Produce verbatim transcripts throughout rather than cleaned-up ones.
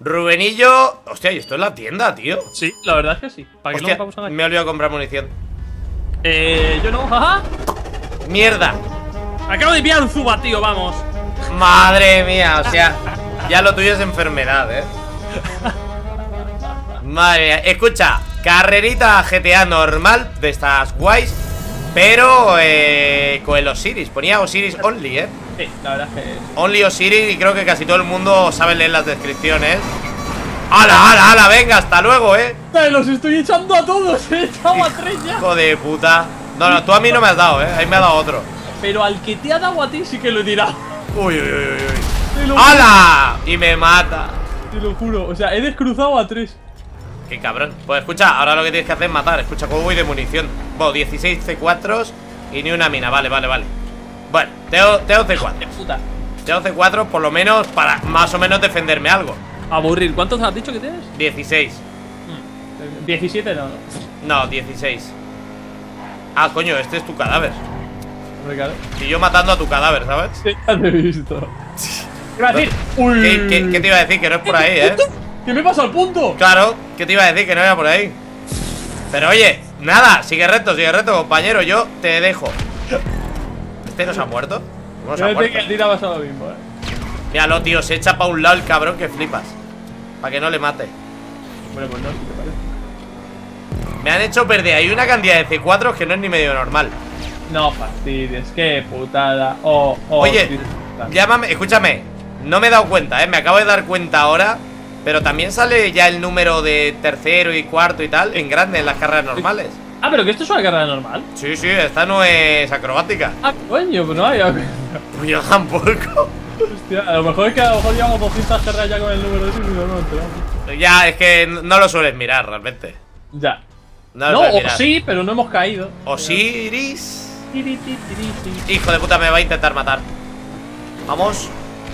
Rubenillo. Hostia, ¿y esto es la tienda, tío? Sí, la verdad es que sí. ¿Para qué Hostia, no vamos a ver? me he olvidado comprar munición. Eh, yo no, jaja. Mierda. Acabo de pillar un Zuba, tío, vamos. Madre mía, o sea, ya lo tuyo es enfermedad, eh. Madre mía, escucha, carrerita G T A normal, de estas guays, pero eh, con el Osiris, ponía Osiris Only, eh. Sí, la verdad es que... Only Osiris, y creo que casi todo el mundo sabe leer las descripciones. ¡Hala, hala, hala! Venga, hasta luego, eh. Te los estoy echando a todos, he echado a tres ya. Hijo de puta. No, no, tú a mí no me has dado, eh. Ahí me ha dado otro. Pero al que te ha dado a ti sí que lo he tirado. Uy, uy, uy, uy. Te lo ¡Hala! Y me mata. Te lo juro, o sea, he descruzado a tres. Qué cabrón. Pues escucha, ahora lo que tienes que hacer es matar. Escucha, cómo voy de munición. Bueno, dieciséis C cuatro y ni una mina. Vale, vale, vale. Bueno, tengo, tengo C cuatro. Puta. Tengo C cuatro por lo menos para más o menos defenderme algo. Aburrir, ¿cuántos has dicho que tienes? dieciséis. Hmm. diecisiete no, no. No, dieciséis. Ah, coño, este es tu cadáver. Hombre, claro. Y yo matando a tu cadáver, ¿sabes? Sí, ya te he visto. ¿Qué iba a decir? Uy. ¿Qué, qué, qué te iba a decir? Que no es por ahí, ¿eh? ¿Qué me pasa al punto? Claro, ¿qué te iba a decir? Que no era por ahí. Pero oye, nada, sigue recto, sigue recto, compañero. Yo te dejo. ¿Este no se ha muerto? ¿Cómo se ha muerto? Que el tira pasa lo mismo, eh. Míralo, tío, se echa para un lado el cabrón que flipas. Para que no le mate. Bueno, pues no, si te parece. Me han hecho perder ahí una cantidad de C cuatro que no es ni medio normal. No fastidies, qué putada. Oh, oh, Oye, sí, llámame, escúchame. No me he dado cuenta, eh, me acabo de dar cuenta ahora. Pero también sale ya el número de tercero y cuarto y tal en grande en las carreras normales. Ah, pero que esto es una carrera normal. Sí, sí, esta no es acrobática. Ah, coño, pues no hay. Yo tampoco. Hostia, a lo mejor es que a lo mejor llevamos doscientas carreras ya con el número de ese y no nos enteramos. Ya, es que no lo sueles mirar realmente. Ya. No, lo No, sueles o mirar. sí, pero no hemos caído. Osiris. Tiri, tiri, tiri, tiri. Hijo de puta, me va a intentar matar. Vamos.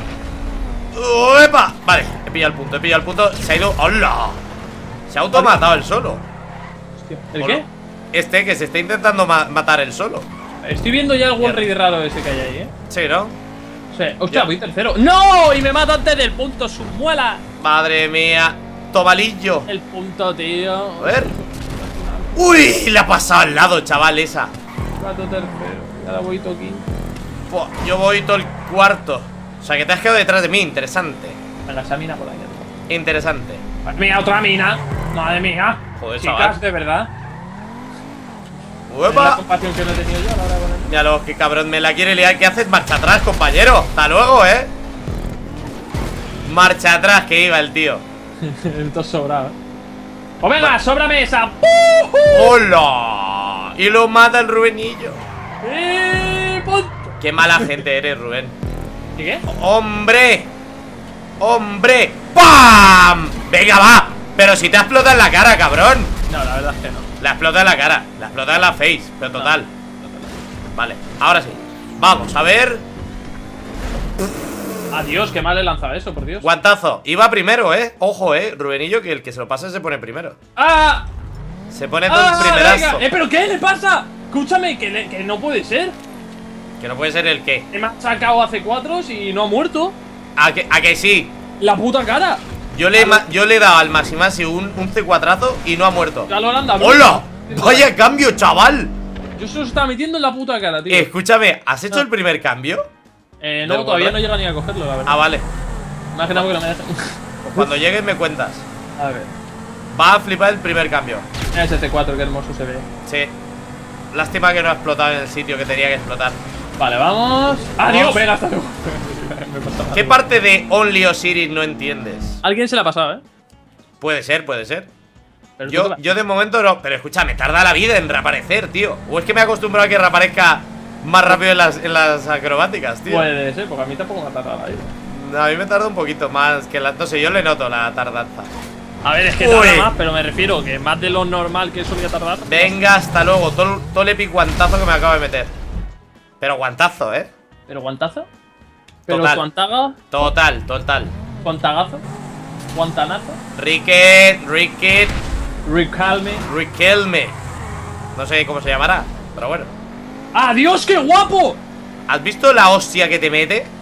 ¡Epa! Vale, he pillado el punto, he pillado el punto. Se ha ido. ¡Hola! Se ha automatado el solo. Hostia, ¿el ¿O qué? no? Este que se está intentando ma matar el solo. Estoy viendo ya el One Raid raro ese que hay ahí, eh. Sí, ¿no? Sí. Hostia, Ya. voy tercero. ¡No! Y me mata antes del punto, su muela. Madre mía. Tobalillo. El punto, tío. A ver. ¡Uy! Le ha pasado al lado, chaval, esa. Gato tercero. Y ahora voy to quinto. Buah, yo voy todo el cuarto. O sea, que te has quedado detrás de mí. Interesante. Venga, esa mina por ahí. Interesante. Madre mía, otra mina. Madre mía. Joder, Chicas, chaval. de verdad. Es la ¡Uepa! compasión que no he tenido yo a la hora de ponerme. Míralo, qué cabrón me la quiere liar. ¿Qué haces? Marcha atrás, compañero. Hasta luego, ¿eh? Marcha atrás que iba el tío. Esto es sobrado, eh. ¡Oh, venga! ¡Sóbrame esa! ¡Hola! Y lo mata el Rubenillo. ¡Eh! ¡Punto! Qué mala gente eres, Rubén. ¿Y qué? ¡Hombre! ¡Hombre! ¡Pam! ¡Venga, va! Pero si te ha explotado en la cara, cabrón. No, la verdad es que no. La explota en la cara. La explota en la face. Pero total. Vale, ahora sí. Vamos, a ver. Adiós, qué mal he lanzado eso, por Dios. Guantazo. Iba primero, ¿eh? Ojo, ¿eh? Rubenillo, que el que se lo pase se pone primero. ¡Ah! Se pone todo ¡Ah! el primerazo. Venga. ¡Eh, pero qué le pasa! Escúchame, que, le- que no puede ser. Que no puede ser el qué. He machacado hace cuatro y no ha muerto. ¿A que, a que sí? La puta cara. Yo le, he ma- yo le he dado al Maximasi un, un C cuatro y no ha muerto. Ya lo han dado. ¡Hola! ¡Vaya cambio, chaval! Yo se lo estaba metiendo en la puta cara, tío. Eh, escúchame, ¿has hecho Ah. el primer cambio? Eh, no, del todavía borrar. no llega ni a cogerlo, la verdad. Ah, vale. Más que nada porque no me dejan. Pues cuando llegues me cuentas. A ver. Va a flipar el primer cambio. Ese C cuatro, qué hermoso se ve. Sí. Lástima que no ha explotado en el sitio que tenía que explotar. Vale, vamos. Adiós, venga, hasta luego. Me pasa mal. ¿Qué parte de Only Osiris no entiendes? Alguien se la ha pasado, ¿eh? Puede ser, puede ser. Pero tú Yo, te va- yo de momento no. Pero escúchame, tarda la vida en reaparecer, tío. O es que me he acostumbrado a que reaparezca más rápido en las, en las acrobáticas, tío. Puede ser, porque a mí tampoco me ha tardado la vida. A mí me tarda un poquito más que la. No sé, yo le noto la tardanza. A ver, es que Uy. tarda más, pero me refiero que más de lo normal que solía tardar. Venga, hasta luego. Todo, todo el epic guantazo que me acabo de meter. Pero guantazo, ¿eh? ¿Pero guantazo? ¿Pero Total. guantaga? Total, total. ¿Guantagazo? ¿Guantanazo? Ricket, Ricket, Recalme. Riquelme. No sé cómo se llamará, pero bueno. ¡Adiós, qué guapo! ¿Has visto la hostia que te mete?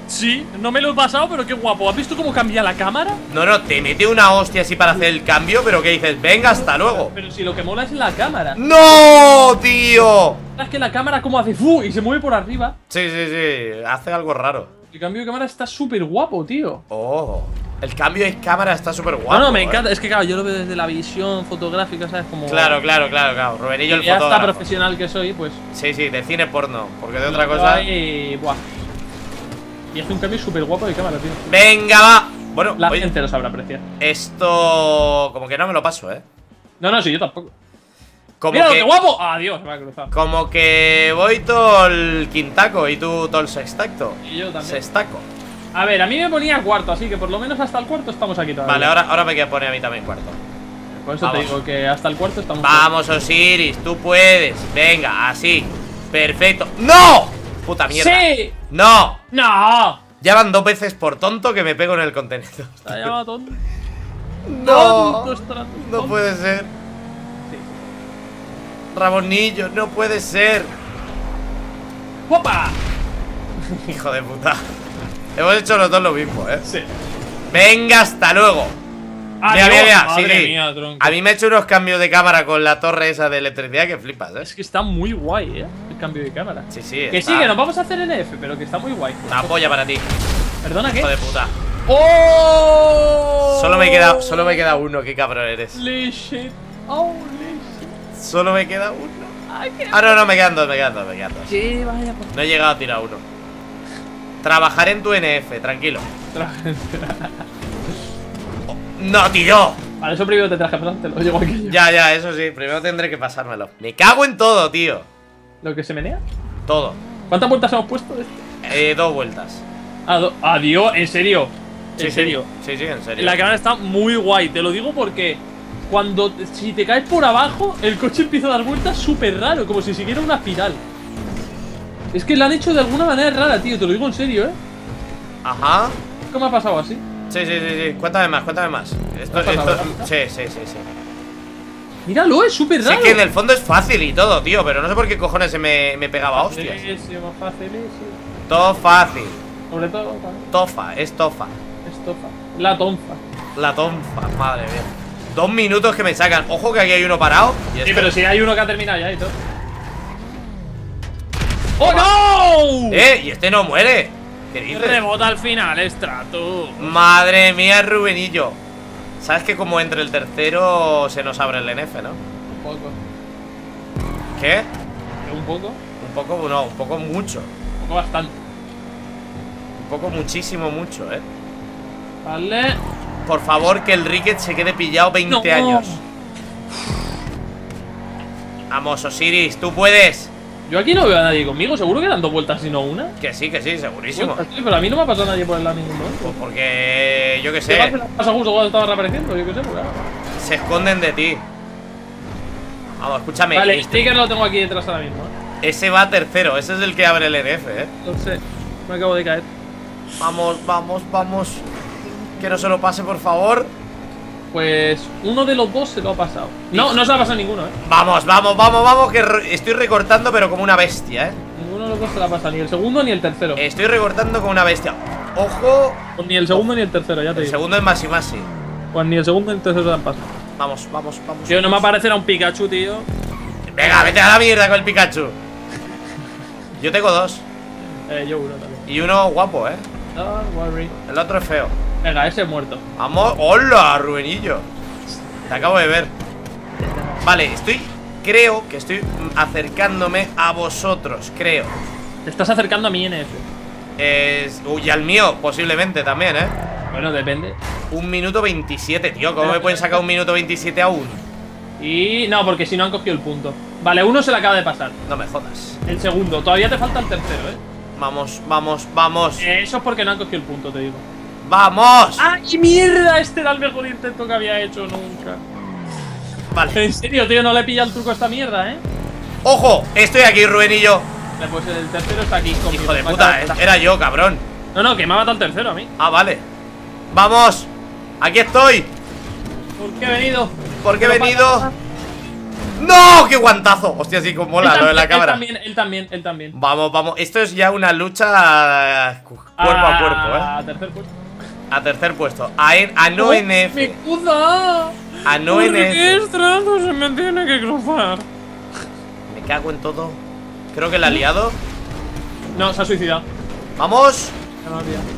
Sí, no me lo he pasado, pero qué guapo. ¿Has visto cómo cambia la cámara? No, no, te mete una hostia así para hacer el cambio, pero que dices, venga, hasta luego. Pero si lo que mola es la cámara. ¡No, tío! Es que la cámara como hace ¡fu! Y se mueve por arriba. Sí, sí, sí, hace algo raro. El cambio de cámara está súper guapo, tío. Oh, el cambio de cámara está súper guapo. No, no, me eh. encanta. Es que claro, yo lo veo desde la visión fotográfica, ¿sabes? Como Claro, claro, claro, claro. Rubenillo el ya fotógrafo. está profesional que soy, pues. Sí, sí, de cine porno. Porque de lo otra veo cosa. ahí, buah. Y hace un cambio súper guapo de cámara, tío. Venga, va. Bueno, La oye, gente lo sabrá apreciar. esto. Como que no me lo paso, eh. No, no, sí, yo tampoco. Como ¡Mira que. qué guapo! ¡Adiós! Me ha cruzado. Como que voy todo el quintaco y tú todo el sextacto. Y yo también. Sextaco. A ver, a mí me ponía cuarto, así que por lo menos hasta el cuarto estamos aquí todavía. Vale, ahora, ahora me queda poner a mí también cuarto. Por eso vamos. te digo que hasta el cuarto estamos. Vamos, Osiris, tú puedes. Venga, así. Perfecto. ¡No! Puta mierda. ¡Sí! ¡No! ¡No! Ya van dos veces por tonto que me pego en el contenedor. Te ha llamado tonto. No, Tonto, Stratus, no tonto. puede ser. Sí. Rabonillo, no puede ser. ¡Opa! Hijo de puta. Hemos hecho los dos lo mismo, eh. Sí. Venga, hasta luego. Mira, Adiós. mira, mira. Madre Sí, sí. mía, tronco. A mí me ha hecho unos cambios de cámara con la torre esa de electricidad que flipas, eh. Es que está muy guay, eh. El cambio de cámara. Sí, sí. Que está sí, que nos vamos a hacer N F, pero que está muy guay. Una polla para ti, ¿Perdona qué? hijo de puta. ¡Oh! Solo me queda, solo me queda uno, qué cabrón eres. Holy shit. Holy shit. Solo me queda uno. Ay, qué. Ah, no, no, me quedan dos, me quedan dos, me quedan dos. Sí, vaya por. No he llegado a tirar uno. Trabajaré en tu N F, tranquilo. No, tío. Vale, eso primero te traje pasar, te lo llevo aquí. Ya, ya, eso sí, primero tendré que pasármelo. Me cago en todo, tío. ¿Lo que se menea? Todo. ¿Cuántas vueltas hemos puesto de este? Eh, dos vueltas. Ah, do- Adiós, en serio. Sí, En serio. Sí, sí, sí, en serio. La cámara está muy guay, te lo digo porque cuando si te caes por abajo, el coche empieza a dar vueltas súper raro, como si siguiera una espiral. Es que la han hecho de alguna manera rara, tío, te lo digo en serio, ¿eh? Ajá. ¿Cómo ha pasado así? Sí, sí, sí, sí. Cuéntame más, cuéntame más. Esto, ¿Has pasado, esto... verdad? Sí, sí, sí, sí. Míralo, es súper Sé raro. que en el fondo es fácil y todo, tío, pero no sé por qué cojones se me, me pegaba hostias. Facilísimo, facilísimo. Todo fácil. Sobre todo, vale. Tofa, es tofa. Estofa. La tonfa. La tonfa, madre mía. Dos minutos que me sacan. Ojo que aquí hay uno parado. Y Sí, este- pero si hay uno que ha terminado ya y todo. ¡Oh, no! ¡Eh! Y este no muere. ¿Qué dices? Rebota al final, Stratus. Madre mía, Rubenillo. Sabes que como entre el tercero se nos abre el N F, ¿no? Un poco. ¿Qué? Un poco. Un poco, no, un poco mucho. Un poco bastante. Un poco muchísimo mucho, ¿eh? Vale. Por favor, que el Ricket se quede pillado veinte No. años. Vamos, Osiris, tú puedes. Yo aquí no veo a nadie conmigo, seguro que dan dos vueltas y no una. Que sí, que sí, segurísimo. Sí, pero a mí no me ha pasado nadie por el lado ningún Pues momento. porque, yo qué ¿Qué sé, pasa justo cuando estaba reapareciendo? Yo qué sé, pues claro. se esconden de ti. Vamos, escúchame. Vale, este- sticker lo tengo aquí detrás ahora mismo, ¿eh? ese va tercero, ese es el que abre el N F, ¿eh? Lo sé, me acabo de caer. Vamos, vamos, vamos. Que no se lo pase, por favor. Pues uno de los dos se lo ha pasado. No, no se lo ha pasado ninguno, ¿eh? Vamos, vamos, vamos, vamos. Que re- estoy recortando, pero como una bestia, ¿eh? Ninguno de los dos se lo ha pasado, ni el segundo ni el tercero. Estoy recortando como una bestia. Ojo. Pues ni el segundo ni el tercero, ya te El digo. segundo es Masi Masi. Pues ni el segundo ni el tercero se han pasado. Vamos, vamos, vamos. Tío, no me aparecerá un Pikachu, tío. Venga, vete a la mierda con el Pikachu. Yo tengo dos. Eh, yo uno también. Y uno guapo, ¿eh? Don't worry. El otro es feo. Venga, ese es muerto. Vamos. ¡Hola, Rubenillo! Te acabo de ver. Vale, estoy... Creo que estoy acercándome a vosotros, creo. Te estás acercando a mi N F. Es... Uy, al mío, posiblemente también, ¿eh? Bueno, depende. Un minuto veintisiete, tío. ¿Cómo me pueden sacar un minuto veintisiete aún? Y no, porque si no han cogido el punto. Vale, uno se le acaba de pasar. No me jodas. El segundo, todavía te falta el tercero, ¿eh? Vamos, vamos, vamos. Eh, Eso es porque no han cogido el punto, te digo. ¡Vamos! ¡Ay, mierda! Este era el mejor intento que había hecho nunca. Vale. En serio, tío, no le pilla el truco a esta mierda, ¿eh? ¡Ojo! Estoy aquí, Rubenillo. Vale, pues el tercero está aquí conmigo. Hijo de Me puta, acaba de matar. era yo, cabrón. No, no, que me ha matado el tercero a mí. Ah, vale. ¡Vamos! ¡Aquí estoy! ¿Por qué he venido? ¿Por qué he ¿Qué me venido? pasa? ¡No! ¡Qué guantazo! Hostia, sí, como mola Él lo de la también, cámara. Él también, él también, él también. Vamos, vamos. Esto es ya una lucha eh, cuerpo a cuerpo, A eh. tercer puesto. A tercer puesto. A, en- a no ¡Oh, N F. ¡Me cruza! A no ¿Por N F. qué estrato se me tiene que cruzar? Me cago en todo. Creo que la ha liado. No, se ha suicidado. ¡Vamos! Ya me ha liado.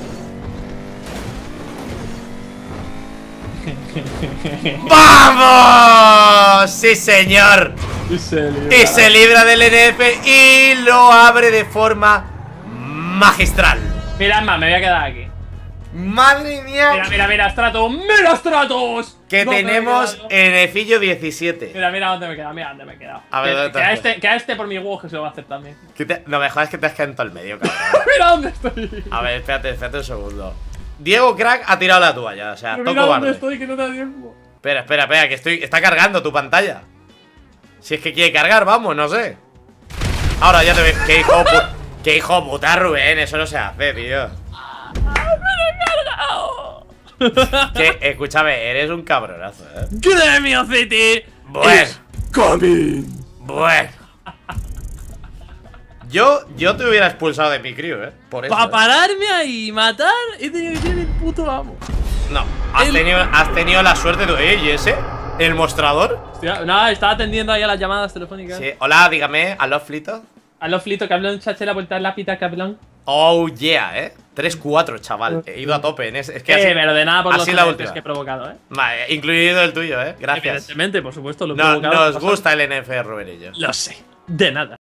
¡Vamos! ¡Sí, señor! Y se libra. Y se libra del N F y lo abre de forma magistral. Mira, es más, me voy a quedar aquí. ¡Madre mía! Mira, mira, mira, Stratos. ¡Mira, Stratos! Que ¿Dónde me he tenemos quedado? Nfillo diecisiete. Mira, mira dónde me he quedado, mira dónde me he quedado. A ver, que, ¿dónde te que, a has este, que a este por mi huevo que se lo va a hacer también. Que te- No me jodas que te has quedado en todo el medio, cabrón. Mira dónde estoy. A ver, espérate, espérate un segundo. Diego Crack ha tirado la toalla, o sea, Pero toco mira dónde barde. estoy, que no te da tiempo. Espera, espera, espera, que estoy. Está cargando tu pantalla. Si es que quiere cargar, vamos, no sé. Ahora ya te veo. Qué hijo pu- Qué hijo puta, Rubén, eso no se hace, tío. Que, escúchame, eres un cabronazo, eh. ¡Gremio City! Bueno, coming. bueno. Yo, yo te hubiera expulsado de mi crew, eh. Por eso. Para eh. pararme ahí y matar, he tenido que ser el puto amo. No, has, El- tenido, has tenido la suerte de. ¿Eh? ¿Y ese? ¿El mostrador? Hostia, nada, estaba atendiendo ahí a las llamadas telefónicas. Sí. Hola, dígame, ¿aló, Flito? A los flitos, cabrón, chache la vuelta lápida, cabrón. Oh, yeah, eh. tres cuatro, chaval. He ido a tope en ese. Es que Eh, así, pero de nada por los así la eventos última. que he provocado, eh. Vale, incluido el tuyo, eh. Gracias. Evidentemente, por supuesto, lo he No, provocado. nos pasado. gusta el N F, Rubén y yo. Lo sé. De nada.